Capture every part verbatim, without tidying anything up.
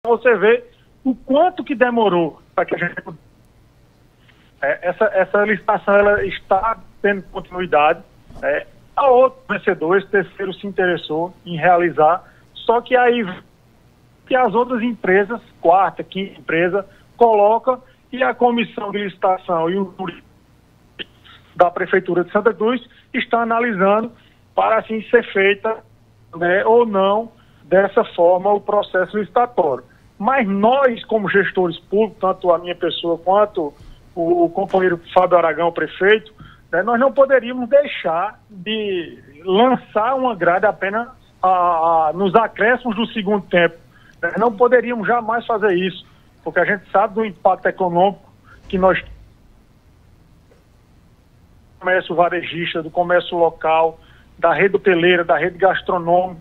você vê o quanto que demorou para que a gente... É, essa, essa licitação ela está tendo continuidade. É, a outro vencedor, esse terceiro se interessou em realizar, só que aí que as outras empresas, quarta, quinta empresa, coloca e a comissão de licitação e o da Prefeitura de Santa Cruz está analisando para assim ser feita, né, ou não dessa forma o processo licitatório. Mas nós, como gestores públicos, tanto a minha pessoa quanto o, o companheiro Fábio Aragão, prefeito, né, nós não poderíamos deixar de lançar uma grade apenas a, a, nos acréscimos do segundo tempo. Né, não poderíamos jamais fazer isso, porque a gente sabe do impacto econômico que nós temos do comércio varejista, do comércio local, da rede hoteleira, da rede gastronômica,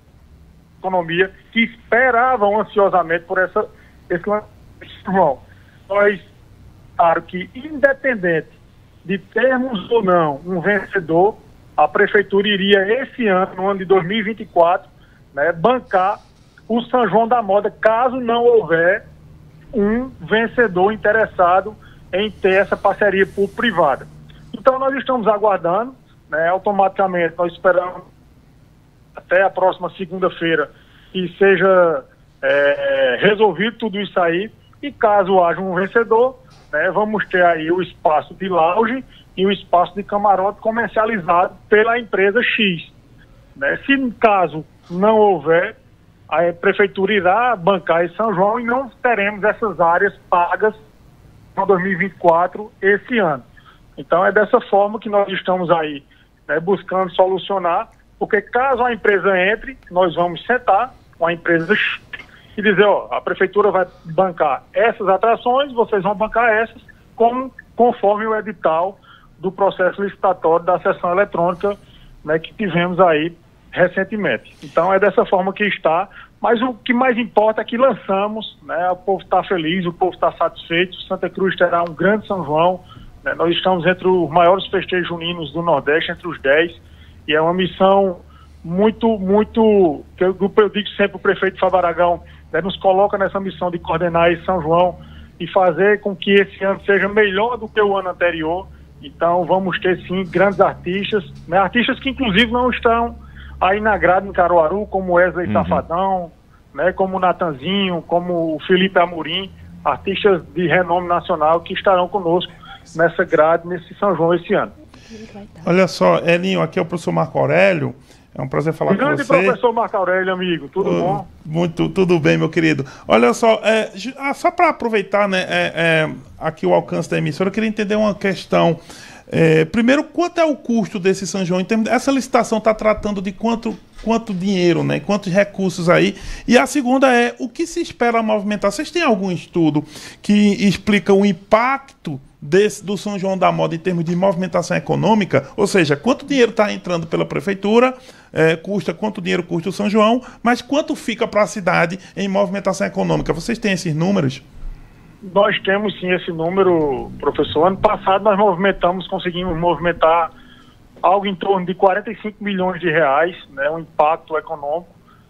economia, que esperavam ansiosamente por essa, esse lançamento. Nós, claro que, independente de termos ou não um vencedor, a Prefeitura iria, esse ano, no ano de dois mil e vinte e quatro, né, bancar o São João da Moda, caso não houver um vencedor interessado em ter essa parceria público-privada. Então, nós estamos aguardando, né, automaticamente, nós esperamos até a próxima segunda-feira que seja é, resolvido tudo isso aí, e caso haja um vencedor, né, vamos ter aí o espaço de lounge e o espaço de camarote comercializado pela empresa X. Né? Se caso não houver, a Prefeitura irá bancar em São João e não teremos essas áreas pagas para dois mil e vinte e quatro esse ano. Então é dessa forma que nós estamos aí, né, buscando solucionar, porque caso a empresa entre, nós vamos sentar com a empresa e dizer, ó, a Prefeitura vai bancar essas atrações, vocês vão bancar essas, como, conforme o edital do processo licitatório da sessão eletrônica, né, que tivemos aí recentemente. Então é dessa forma que está, mas o que mais importa é que lançamos, né, o povo está feliz, o povo está satisfeito, Santa Cruz terá um grande São João, né, nós estamos entre os maiores festejos juninos do Nordeste, entre os dez, e é uma missão muito, muito, que eu, eu digo sempre, o prefeito Fábio Aragão, né, nos coloca nessa missão de coordenar esse São João e fazer com que esse ano seja melhor do que o ano anterior. Então vamos ter sim grandes artistas, né, artistas que inclusive não estão aí na grade em Caruaru, como Wesley uhum. Safadão, né, como o Natanzinho, como o Felipe Amorim, artistas de renome nacional que estarão conosco nessa grade, nesse São João esse ano. Olha só, Elinho, aqui é o professor Marco Aurélio. É um prazer falar com você. Grande professor Marco Aurélio, amigo. Tudo uh, bom? Muito, tudo bem, meu querido. Olha só, é, só para aproveitar, né, é, é, aqui o alcance da emissora, eu queria entender uma questão. É, primeiro, quanto é o custo desse São João? Em termos, essa licitação está tratando de quanto, quanto dinheiro, né? Quantos recursos aí? E a segunda é, o que se espera movimentar? Vocês têm algum estudo que explica o impacto desse, do São João da Moda em termos de movimentação econômica? Ou seja, quanto dinheiro está entrando pela Prefeitura, é, custa, quanto dinheiro custa o São João, mas quanto fica para a cidade em movimentação econômica? Vocês têm esses números? Nós temos sim esse número, professor. Ano passado nós movimentamos, conseguimos movimentar algo em torno de quarenta e cinco milhões de reais, né, um impacto econômico.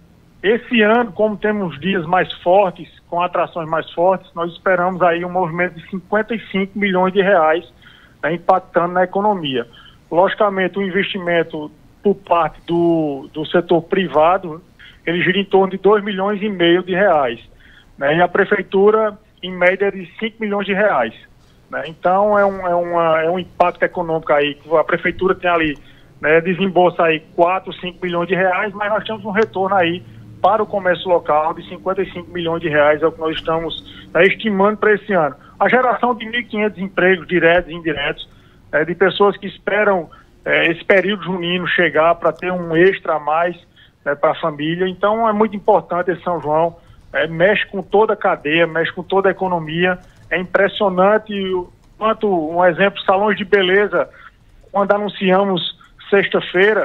Esse ano, como temos dias mais fortes, com atrações mais fortes, nós esperamos aí um movimento de cinquenta e cinco milhões de reais, né, impactando na economia. Logicamente, o investimento por parte do, do setor privado, ele gira em torno de dois milhões e meio de reais, né, e a Prefeitura em média de cinco milhões de reais. Né? Então é um, é, uma, é um impacto econômico aí, que a Prefeitura tem ali, né, desembolsa aí quatro, cinco milhões de reais, mas nós temos um retorno aí para o comércio local de cinquenta e cinco milhões de reais, é o que nós estamos, né, estimando para esse ano. A geração de mil e quinhentos empregos diretos e indiretos, é, de pessoas que esperam é, esse período junino chegar para ter um extra a mais, né, para a família. Então é muito importante esse São João. É, mexe com toda a cadeia, mexe com toda a economia. É impressionante o quanto, um exemplo, salões de beleza, quando anunciamos sexta-feira,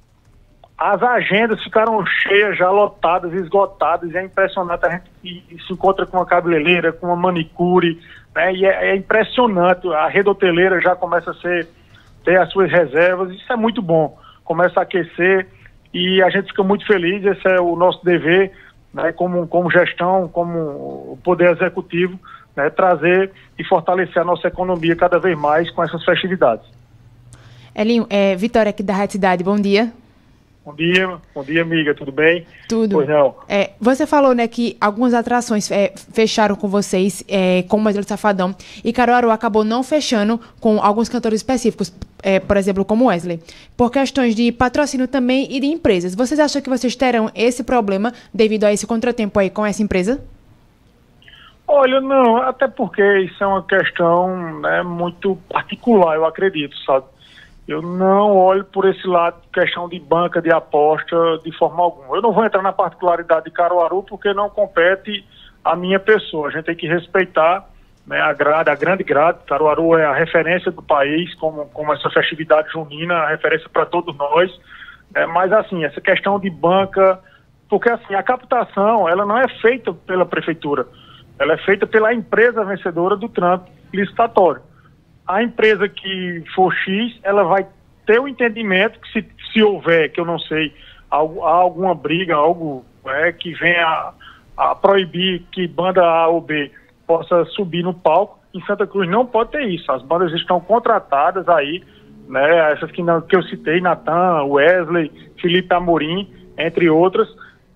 as agendas ficaram cheias, já lotadas, esgotadas. É impressionante, a gente se encontra com uma cabeleireira, com uma manicure, né, e é, é impressionante. A rede hoteleira já começa a ser, ter as suas reservas, isso é muito bom, começa a aquecer e a gente fica muito feliz. Esse é o nosso dever, né, como, como gestão, como poder executivo, né, trazer e fortalecer a nossa economia cada vez mais com essas festividades. Elinho, é, Vitória aqui da Rádio Cidade, bom dia. Bom dia, bom dia, amiga, tudo bem? Tudo. Pois não. É, você falou, né, que algumas atrações é, fecharam com vocês, é, como o Wesley Safadão, e Caruaru acabou não fechando com alguns cantores específicos, é, por exemplo, como Wesley, por questões de patrocínio também e de empresas. Vocês acham que vocês terão esse problema devido a esse contratempo aí com essa empresa? Olha, não, até porque isso é uma questão, né, muito particular, eu acredito, sabe? Eu não olho por esse lado de questão de banca, de aposta, de forma alguma. Eu não vou entrar na particularidade de Caruaru porque não compete a minha pessoa. A gente tem que respeitar, né, a grade, a grande grade. Caruaru é a referência do país, como, como essa festividade junina, a referência para todos nós. É, mas, assim, essa questão de banca... Porque, assim, a captação, ela não é feita pela prefeitura. Ela é feita pela empresa vencedora do trâmite licitatório. A empresa que for X, ela vai ter o entendimento que se, se houver, que eu não sei, algo, alguma briga, algo é, que venha a, a proibir que banda A ou B possa subir no palco, em Santa Cruz não pode ter isso. As bandas estão contratadas aí, né, essas que, não, que eu citei, Natan, Wesley, Felipe Amorim, entre outras.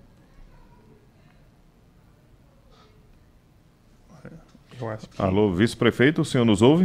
Alô, vice-prefeito, o senhor nos ouve?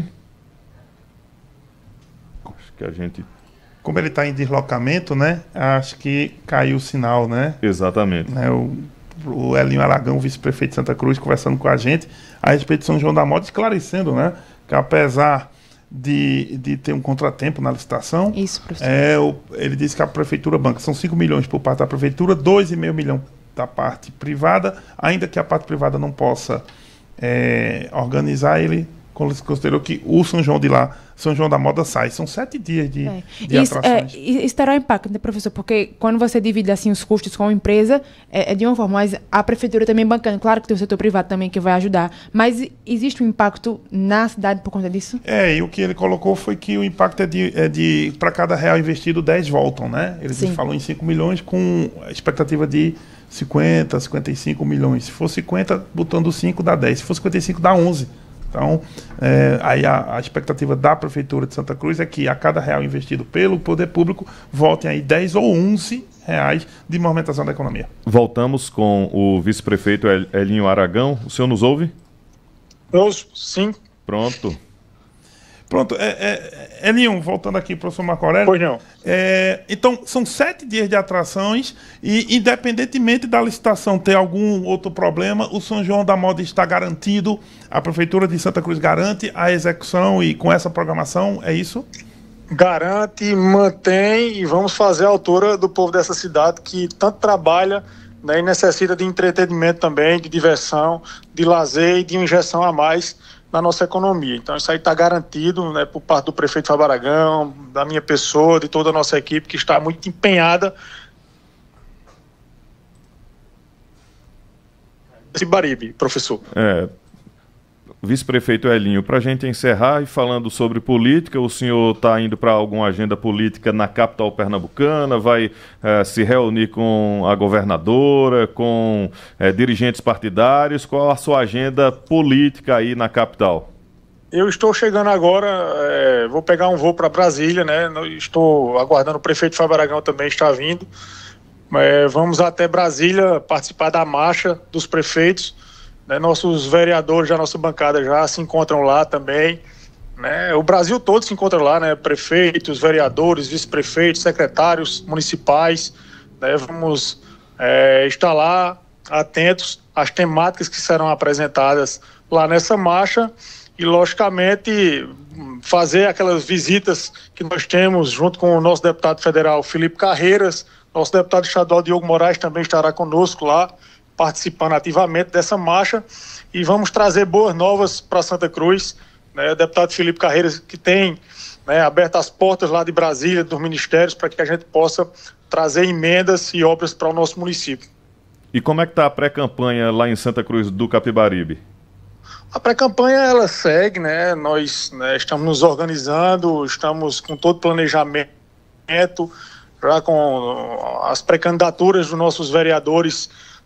Acho que a gente... Como ele está em deslocamento, né? Acho que caiu o sinal, né? Exatamente. Né, o, o Elinho Aragão, vice-prefeito de Santa Cruz, conversando com a gente a respeito de São João da Moda, esclarecendo, né? Que apesar de, de ter um contratempo na licitação, Isso, professor. É, o, ele disse que a prefeitura banca são cinco milhões por parte da prefeitura, dois vírgula cinco milhões da parte privada, ainda que a parte privada não possa é, organizar, ele considerou que o São João de lá, São João da Moda, sai. São sete dias de, é. de isso, atrações. É, isso terá um impacto, né, professor? Porque quando você divide assim, os custos com a empresa, é, é de uma forma, mas a prefeitura também bancando. Claro que tem o setor privado também que vai ajudar, mas existe um impacto na cidade por conta disso? É, e o que ele colocou foi que o impacto é de, é de para cada real investido, dez voltam, né? Ele Sim. falou em cinco milhões com a expectativa de cinquenta, cinquenta e cinco milhões. Se for cinquenta, botando cinco, dá dez. Se for cinquenta e cinco, dá onze. Então, é, aí a, a expectativa da Prefeitura de Santa Cruz é que a cada real investido pelo poder público, voltem aí dez ou onze reais de movimentação da economia. Voltamos com o vice-prefeito Elinho Aragão. O senhor nos ouve? Ouço, sim. Pronto. Pronto, é, é, Elinho, voltando aqui, professor Marco Aurélio. Pois não. É, então, são sete dias de atrações e, independentemente da licitação ter algum outro problema, o São João da Moda está garantido, a Prefeitura de Santa Cruz garante a execução e com essa programação, é isso? Garante, mantém e vamos fazer a altura do povo dessa cidade que tanto trabalha, né, e necessita de entretenimento também, de diversão, de lazer e de injeção a mais na nossa economia. Então isso aí está garantido, né, por parte do prefeito Fábio Aragão, da minha pessoa, de toda a nossa equipe que está muito empenhada nesse Baribe, professor. É, vice-prefeito Elinho, para a gente encerrar e falando sobre política, o senhor está indo para alguma agenda política na capital pernambucana, vai é, se reunir com a governadora, com é, dirigentes partidários, qual a sua agenda política aí na capital? Eu estou chegando agora, é, vou pegar um voo para Brasília, né? Estou aguardando o prefeito Fábio Aragão também está vindo. É, vamos até Brasília participar da marcha dos prefeitos. Né, nossos vereadores da nossa bancada já se encontram lá também, né, o Brasil todo se encontra lá, né, prefeitos, vereadores, vice-prefeitos, secretários municipais, né, vamos é, estar lá atentos às temáticas que serão apresentadas lá nessa marcha e, logicamente, fazer aquelas visitas que nós temos junto com o nosso deputado federal Felipe Carreiras, nosso deputado estadual Diogo Moraes também estará conosco lá, participando ativamente dessa marcha e vamos trazer boas novas para Santa Cruz, né, o deputado Felipe Carreiras que tem, né, aberto as portas lá de Brasília, dos ministérios, para que a gente possa trazer emendas e obras para o nosso município. E como é que está a pré-campanha lá em Santa Cruz do Capibaribe? A pré-campanha ela segue, né, nós né, estamos nos organizando, estamos com todo o planejamento, já com as pré-candidaturas dos nossos vereadores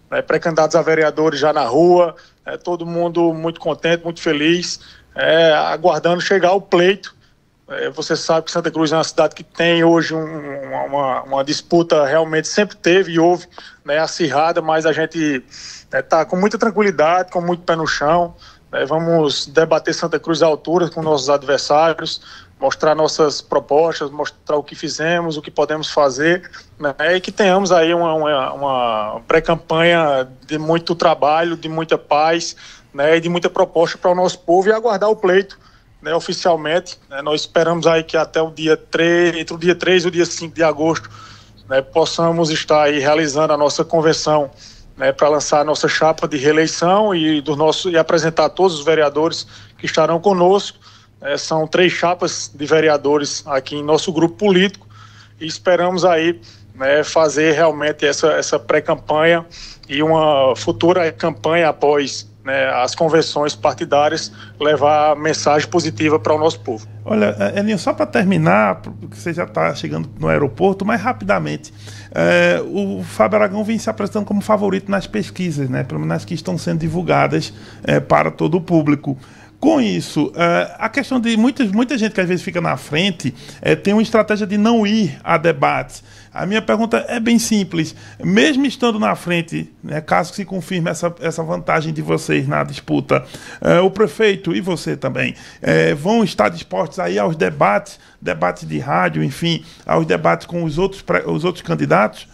né, pré-candidatos a vereadores já na rua, é, todo mundo muito contente, muito feliz, é, aguardando chegar o pleito. É, você sabe que Santa Cruz é uma cidade que tem hoje um, uma, uma disputa, realmente sempre teve e houve, né, acirrada, mas a gente está, né, com muita tranquilidade, com muito pé no chão. Né, vamos debater Santa Cruz à altura com nossos adversários, mostrar nossas propostas, mostrar o que fizemos, o que podemos fazer, né, e que tenhamos aí uma, uma, uma pré-campanha de muito trabalho, de muita paz, né, e de muita proposta para o nosso povo, e aguardar o pleito, né, oficialmente. Né, nós esperamos aí que até o dia três, entre o dia três e o dia cinco de agosto, né, possamos estar aí realizando a nossa convenção, né, para lançar a nossa chapa de reeleição e, do nosso, e apresentar todos os vereadores que estarão conosco. É, são três chapas de vereadores aqui em nosso grupo político e esperamos aí, né, fazer realmente essa, essa pré-campanha e uma futura campanha após, né, as convenções partidárias, levar mensagem positiva para o nosso povo. Olha, Elinho, só para terminar, porque você já está chegando no aeroporto, mas rapidamente, é, o Fábio Aragão vem se apresentando como favorito nas pesquisas, né, pelo menos nas que estão sendo divulgadas é, para todo o público. Com isso, uh, a questão de muita, muita gente que às vezes fica na frente uh, tem uma estratégia de não ir a debates. A minha pergunta é bem simples. Mesmo estando na frente, né, caso se confirme essa, essa vantagem de vocês na disputa, uh, o prefeito e você também uh, vão estar dispostos a ir aos debates, debates de rádio, enfim, aos debates com os outros, os outros candidatos?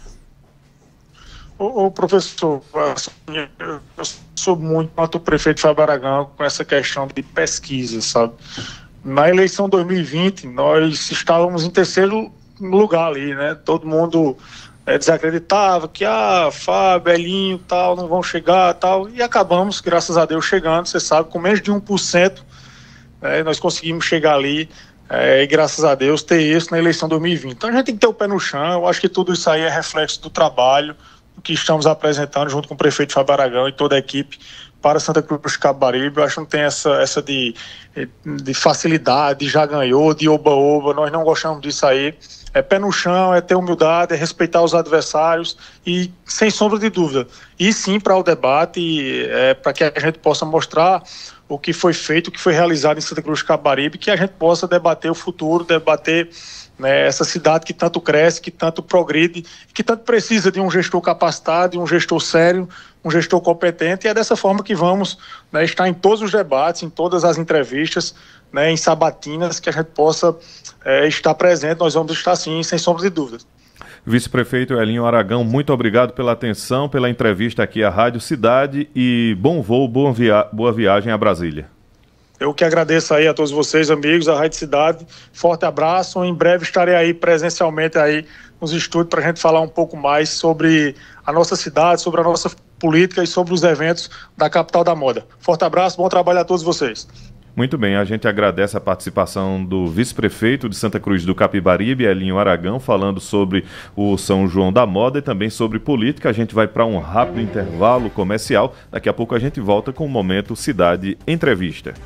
Ô, ô professor, eu sou muito quanto o prefeito Fábio Aragão com essa questão de pesquisa, sabe? Na eleição dois mil e vinte, nós estávamos em terceiro lugar ali, né? Todo mundo é, desacreditava que, ah, Fábio, Elinho, tal, não vão chegar, tal, e acabamos, graças a Deus, chegando, você sabe, com menos de um por cento, né, nós conseguimos chegar ali, é, e graças a Deus, ter isso na eleição dois mil e vinte. Então a gente tem que ter o pé no chão, eu acho que tudo isso aí é reflexo do trabalho que estamos apresentando junto com o prefeito Fábio Aragão e toda a equipe para Santa Cruz do Capibaribe. Eu acho que não tem essa, essa de, de facilidade, de já ganhou, de oba-oba, nós não gostamos disso aí. É pé no chão, é ter humildade, é respeitar os adversários e, sem sombra de dúvida, e sim para o debate, é, para que a gente possa mostrar o que foi feito, o que foi realizado em Santa Cruz do Capibaribe, que a gente possa debater o futuro, debater, né, essa cidade que tanto cresce, que tanto progride, que tanto precisa de um gestor capacitado, de um gestor sério, um gestor competente, e é dessa forma que vamos, né, estar em todos os debates, em todas as entrevistas, né, em sabatinas, que a gente possa é, estar presente. Nós vamos estar sim, sem sombra de dúvidas. Vice-prefeito Elinho Aragão, muito obrigado pela atenção, pela entrevista aqui à Rádio Cidade e bom voo, boa, via- boa viagem a Brasília. Eu que agradeço aí a todos vocês, amigos, a Rádio Cidade. Forte abraço. Em breve estarei aí presencialmente aí nos estúdios para a gente falar um pouco mais sobre a nossa cidade, sobre a nossa política e sobre os eventos da capital da moda. Forte abraço, bom trabalho a todos vocês. Muito bem, a gente agradece a participação do vice-prefeito de Santa Cruz do Capibaribe, Elinho Aragão, falando sobre o São João da Moda e também sobre política. A gente vai para um rápido intervalo comercial. Daqui a pouco a gente volta com o Momento Cidade Entrevista.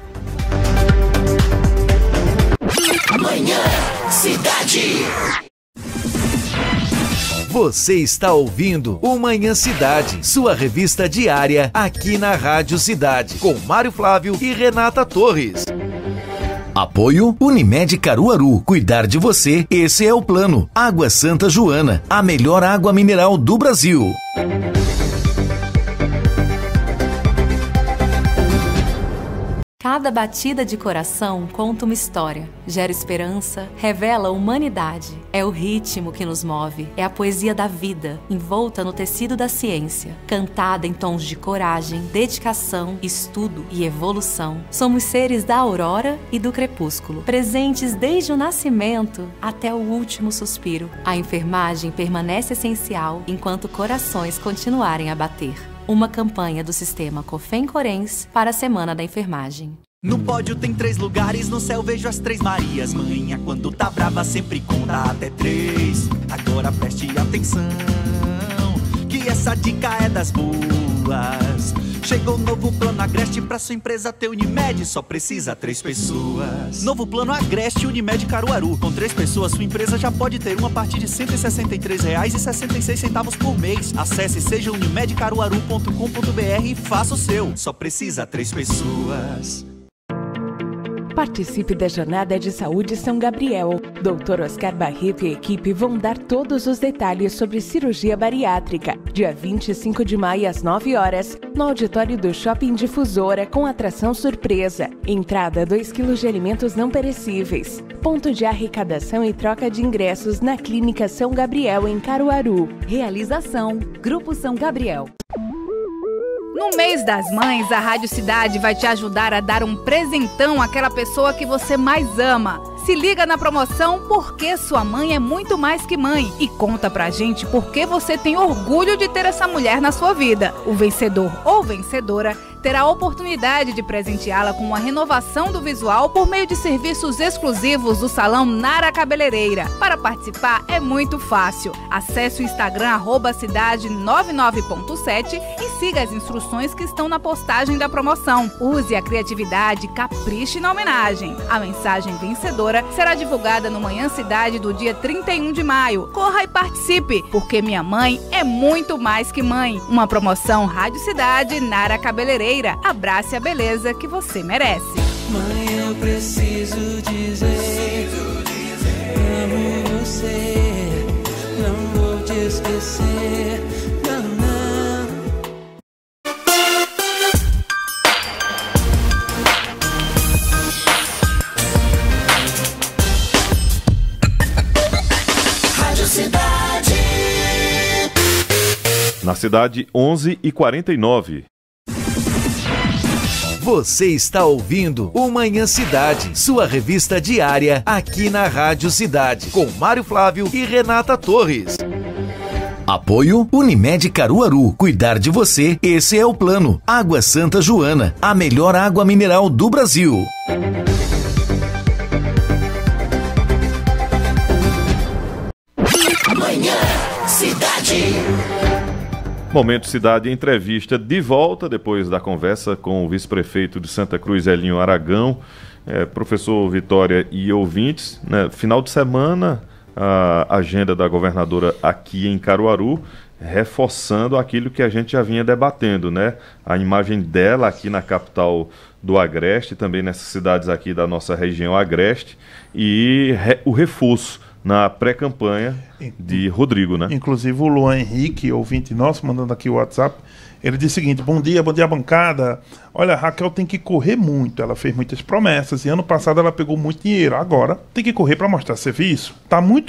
Amanhã, Cidade. Você está ouvindo o Manhã Cidade, sua revista diária aqui na Rádio Cidade, com Mário Flávio e Renata Torres. Apoio Unimed Caruaru. Cuidar de você, esse é o plano. Água Santa Joana, a melhor água mineral do Brasil. Cada batida de coração conta uma história, gera esperança, revela a humanidade. É o ritmo que nos move, é a poesia da vida, envolta no tecido da ciência, cantada em tons de coragem, dedicação, estudo e evolução. Somos seres da aurora e do crepúsculo, presentes desde o nascimento até o último suspiro. A enfermagem permanece essencial enquanto corações continuarem a bater. Uma campanha do Sistema Cofem-Corens para a Semana da Enfermagem. No pódio tem três lugares, no céu vejo as três Marias. Manhã quando tá brava sempre conta até três. Agora preste atenção, que essa dica é das boas. Chegou o novo plano Agreste pra sua empresa ter Unimed, só precisa três pessoas. Novo plano Agreste Unimed Caruaru. Com três pessoas sua empresa já pode ter uma a partir de cento e sessenta e três reais e sessenta e seis centavos por mês. Acesse seja unimed caruaru ponto com ponto br e faça o seu. Só precisa três pessoas. Participe da Jornada de Saúde São Gabriel. doutor Oscar Barreto e equipe vão dar todos os detalhes sobre cirurgia bariátrica. Dia vinte e cinco de maio, às nove horas, no auditório do Shopping Difusora, com atração surpresa. Entrada dois quilos de alimentos não perecíveis. Ponto de arrecadação e troca de ingressos na Clínica São Gabriel, em Caruaru. Realização: Grupo São Gabriel. No mês das mães, a Rádio Cidade vai te ajudar a dar um presentão àquela pessoa que você mais ama. Se liga na promoção Porque Sua Mãe é Muito Mais Que Mãe e conta pra gente por que você tem orgulho de ter essa mulher na sua vida. O vencedor ou vencedora terá a oportunidade de presenteá-la com uma renovação do visual por meio de serviços exclusivos do Salão Nara Cabeleireira. Para participar é muito fácil. Acesse o Instagram arroba cidade nove nove ponto sete e siga as instruções que estão na postagem da promoção. Use a criatividade e capriche na homenagem. A mensagem vencedora será divulgada no Manhã Cidade do dia trinta e um de maio. Corra e participe, porque minha mãe é muito mais que mãe. Uma promoção Rádio Cidade Nara Cabeleireira. Abrace a beleza que você merece. Mãe, eu preciso dizer, amo você, não vou te esquecer, não, não. Rádio Cidade. Na cidade, onze e quarenta e nove. Você está ouvindo o Manhã Cidade, sua revista diária aqui na Rádio Cidade, com Mário Flávio e Renata Torres. Apoio Unimed Caruaru. Cuidar de você, esse é o plano. Água Santa Joana, a melhor água mineral do Brasil. Manhã Cidade. Momento Cidade, entrevista de volta depois da conversa com o vice-prefeito de Santa Cruz, Elinho Aragão, é, professor Vitória e ouvintes. Né, final de semana, a agenda da governadora aqui em Caruaru, reforçando aquilo que a gente já vinha debatendo, né? A imagem dela aqui na capital do Agreste, também nessas cidades aqui da nossa região Agreste, e re, o reforço na pré-campanha de Rodrigo, né? Inclusive o Luan Henrique, ouvinte nosso, mandando aqui o WhatsApp, ele diz o seguinte: bom dia, bom dia bancada. Olha, a Raquel tem que correr muito, ela fez muitas promessas e ano passado ela pegou muito dinheiro, agora tem que correr para mostrar serviço. Tá muito